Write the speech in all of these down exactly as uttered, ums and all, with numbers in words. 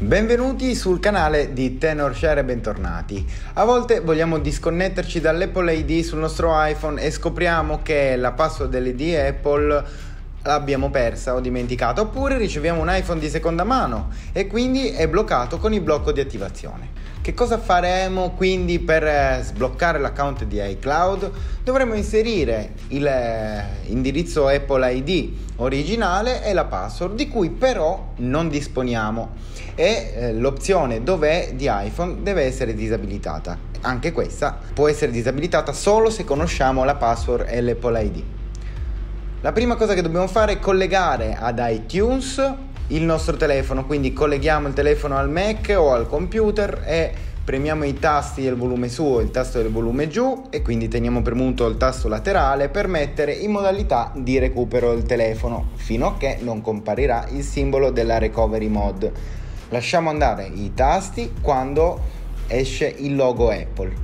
Benvenuti sul canale di Tenorshare e bentornati. A volte vogliamo disconnetterci dall'Apple I D sul nostro iPhone e scopriamo che la password dell'I D Apple l'abbiamo persa o dimenticata, oppure riceviamo un iPhone di seconda mano e quindi è bloccato con il blocco di attivazione. Che cosa faremo quindi per sbloccare l'account di iCloud? Dovremo inserire l'indirizzo Apple I D originale e la password, di cui però non disponiamo, e eh, l'opzione dov'è di iPhone deve essere disabilitata. Anche questa può essere disabilitata solo se conosciamo la password e l'Apple I D. La prima cosa che dobbiamo fare è collegare ad iTunes il nostro telefono, quindi colleghiamo il telefono al Mac o al computer e premiamo i tasti del volume su o il tasto del volume giù, e quindi teniamo premuto il tasto laterale per mettere in modalità di recupero il telefono fino a che non comparirà il simbolo della recovery mode. Lasciamo andare i tasti quando esce il logo Apple.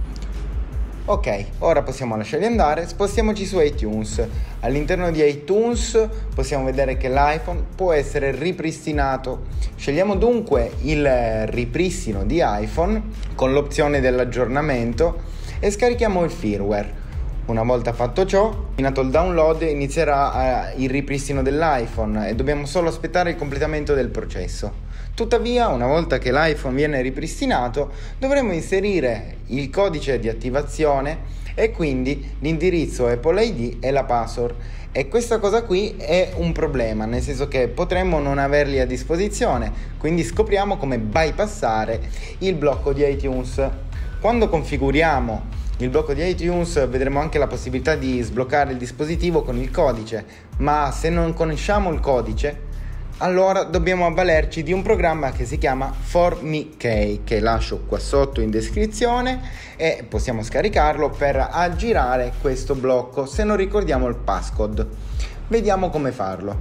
Ok, ora possiamo lasciarli andare. Spostiamoci su iTunes. All'interno di iTunes possiamo vedere che l'iPhone può essere ripristinato. Scegliamo dunque il ripristino di iPhone con l'opzione dell'aggiornamento e scarichiamo il firmware. Una volta fatto ciò, terminato il download, inizierà il ripristino dell'iPhone e dobbiamo solo aspettare il completamento del processo. Tuttavia, una volta che l'iPhone viene ripristinato, dovremo inserire il codice di attivazione e quindi l'indirizzo Apple I D e la password. E questa cosa qui è un problema, nel senso che potremmo non averli a disposizione, quindi scopriamo come bypassare il blocco di iTunes. Quando configuriamo il blocco di iTunes vedremo anche la possibilità di sbloccare il dispositivo con il codice, ma se non conosciamo il codice, allora dobbiamo avvalerci di un programma che si chiama ForMiKey, che lascio qua sotto in descrizione, e possiamo scaricarlo per aggirare questo blocco se non ricordiamo il passcode. Vediamo come farlo.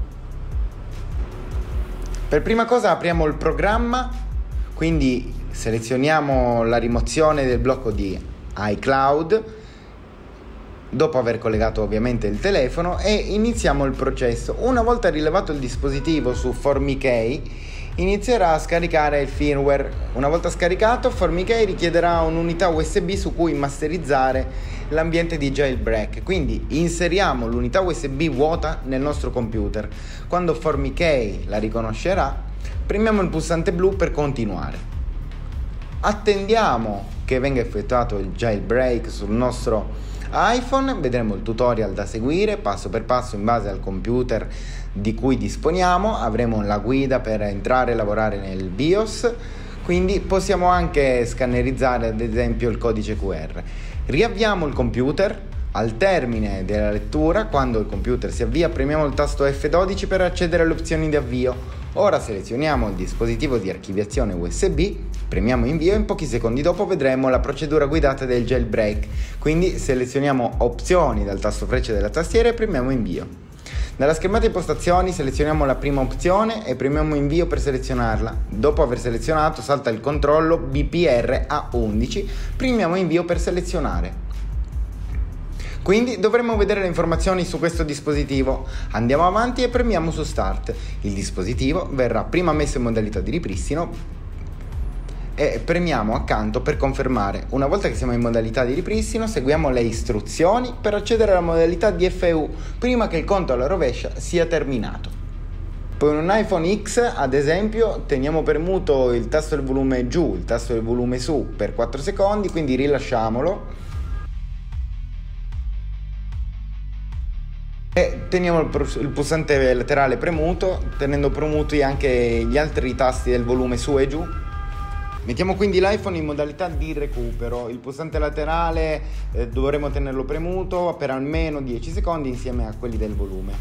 Per prima cosa apriamo il programma, quindi selezioniamo la rimozione del blocco di iCloud dopo aver collegato ovviamente il telefono e iniziamo il processo. Una volta rilevato il dispositivo su ForMiKey, inizierà a scaricare il firmware. Una volta scaricato, ForMiKey richiederà un'unità U S B su cui masterizzare l'ambiente di jailbreak, quindi inseriamo l'unità U S B vuota nel nostro computer. Quando ForMiKey la riconoscerà, premiamo il pulsante blu per continuare. Attendiamo che venga effettuato il jailbreak sul nostro iPhone, vedremo il tutorial da seguire passo per passo in base al computer di cui disponiamo. Avremo la guida per entrare e lavorare nel BIOS, quindi possiamo anche scannerizzare ad esempio il codice Q R. Riavviamo il computer. Al termine della lettura, quando il computer si avvia, premiamo il tasto F dodici per accedere alle opzioni di avvio. Ora selezioniamo il dispositivo di archiviazione U S B, premiamo invio e in pochi secondi dopo vedremo la procedura guidata del jailbreak. Quindi selezioniamo opzioni dal tasto freccia della tastiera e premiamo invio. Dalla schermata impostazioni selezioniamo la prima opzione e premiamo invio per selezionarla. Dopo aver selezionato salta il controllo B P R A undici, premiamo invio per selezionare. Quindi dovremo vedere le informazioni su questo dispositivo. Andiamo avanti e premiamo su Start. Il dispositivo verrà prima messo in modalità di ripristino e premiamo accanto per confermare. Una volta che siamo in modalità di ripristino, seguiamo le istruzioni per accedere alla modalità D F U prima che il conto alla rovescia sia terminato. Per un iPhone X, ad esempio, teniamo premuto il tasto del volume giù, il tasto del volume su per quattro secondi, quindi rilasciamolo. E teniamo il pulsante laterale premuto, tenendo premuti anche gli altri tasti del volume su e giù. Mettiamo quindi l'iPhone in modalità di recupero. Il pulsante laterale eh, dovremo tenerlo premuto per almeno dieci secondi insieme a quelli del volume.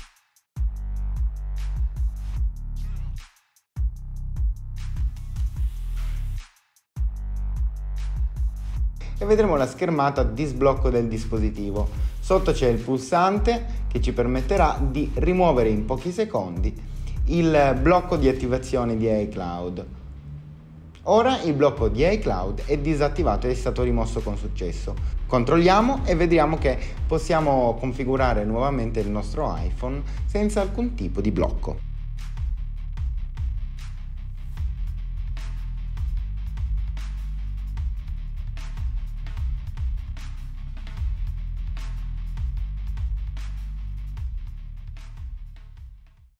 E vedremo la schermata di sblocco del dispositivo. Sotto c'è il pulsante che ci permetterà di rimuovere in pochi secondi il blocco di attivazione di iCloud. Ora il blocco di iCloud è disattivato e è stato rimosso con successo. Controlliamo e vediamo che possiamo configurare nuovamente il nostro iPhone senza alcun tipo di blocco.